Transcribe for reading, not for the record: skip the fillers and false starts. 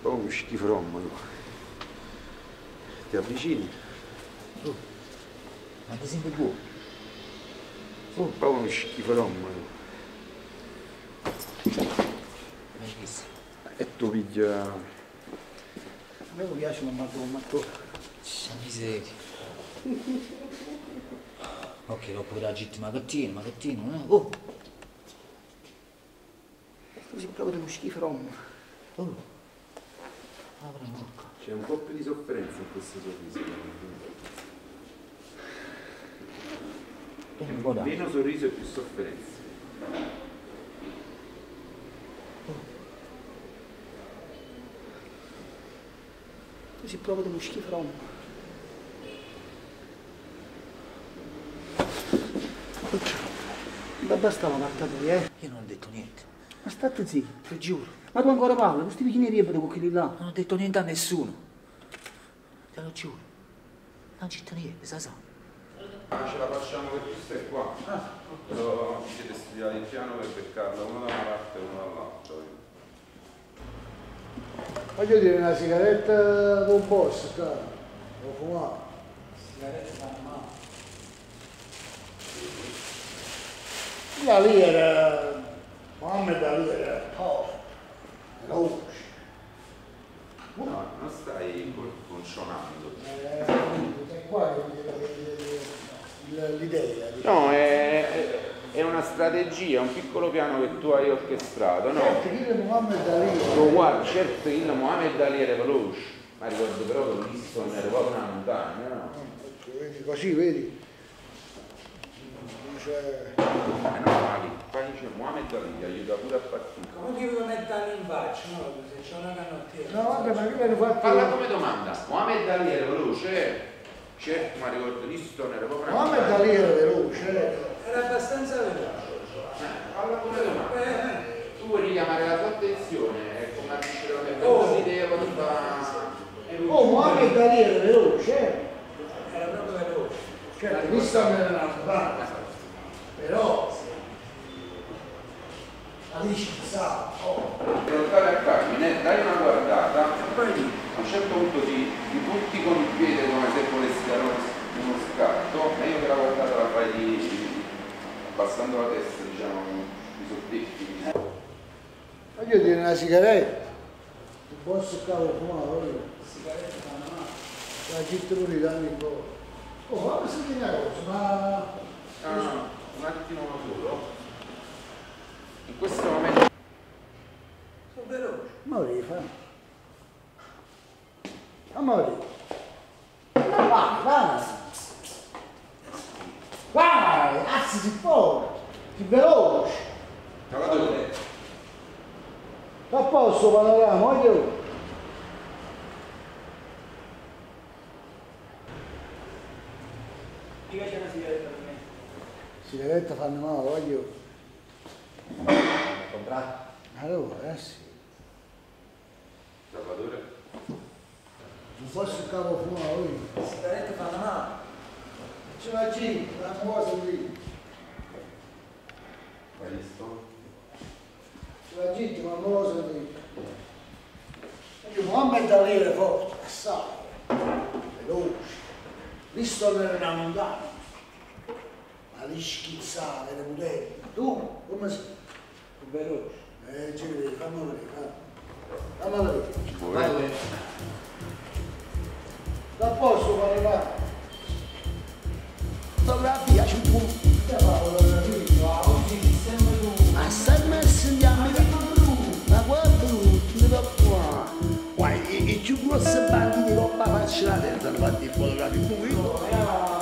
po' uno schifrommolo. Ti avvicini? Oh, ma ti sembra buono? Un po' uno schifrommolo. Hai visto? E tu piglia... A me mi piace un matto. C'è miseria. Ok, dopo la gitti, ma gattino, Oh! Tu sei proprio uno schifrommolo. Oh! Apri la bocca. C'è un po' più di sofferenza in questo sorriso. Un po' da. Meno sorriso e più sofferenza. Tu sei proprio uno schifrommolo. Ma bastava carta tua, Io non ho detto niente. Ma state zitto. Ti giuro. Ma tu ancora parli? Questi vicini con quelli là. Non ho detto niente a nessuno. Te lo giuro. Non c'è niente, sa. Ma ce la facciamo che tu stai qua. Però ci siete studiati il piano per beccarla uno da una parte e uno dall'altra. Voglio dire, una sigaretta con boss, qua. Devo fumare. Sigarette fanno male. Lì era... Mohammed Ali era tough, veloce. No, non stai concionando. È qua l'idea. No, è una strategia, un piccolo piano che tu hai orchestrato, no? Certo, il Mohammed Ali. Guarda, certo il Mohammed Ali era veloce, ma ricordo però che l'ho visto nelle proprio una montagna, no? Vedi, così, vedi? Dice... Ma no, Ali, poi dice Mohammed Ali, ti aiuta pure a partire. Come ti vuoi mettere in faccia, no? Se c'è una canottiera. No, vabbè, ma che mi hanno fatto... Falla come domanda, Mohammed Ali era veloce? Certo, ma ricordo visto era proprio una Mohammed montagna. Ali era veloce. Era abbastanza veloce. Falla come domanda. Tu vuoi richiamare la tua attenzione, come a dire un'idea quando fa... Oh, Mohammed Ali era veloce. Era proprio veloce. Certo, visto nella nostra però Ali schizzava. Prontate a Carmine, dai una guardata, a un certo punto ti butti con il piede come se volessi dare uno scatto, e io che la guardata la fai abbassando la testa, diciamo, di sottetti. Voglio dire, una sigaretta. Il boss cavo fumava, Sigarette fanno male. la gitta pure danni un po'. Oh, fammi sentire una cosa, ma... No, un attimo solo. In questo momento... Sono veloci. Ma lo devi fare. Ma lo devi. Vai! Vai! Azzi, si può! Più veloce! Cavatore. A posto, panorama, voglio! Dica c'è una sigaretta per me. Sigaretta fanno male, voglio! Comprato? Allora, sì. Salvatore. Non posso il capo fumare, voglio! Sigarette fanno male. C'è la G, la cosa lì! Hai visto? C'è la G, ma non lo so lì! Io Mohammed Ali era forte, assai, veloce, visto nella montagna, ma li schizzava, era potente. Tu, come sei? Veloce. Ci vedi, fammi vedere, fammi vedere. Vai. Da posto, panorama. Fotografia, c'è un punto. Che fa fotografia? Oggi sembra tu. Ma stai messo in gamma? Ma guarda tu da qua. Guarda, i più grossi banchi di roba faccia la terra hanno fatto i fotografi.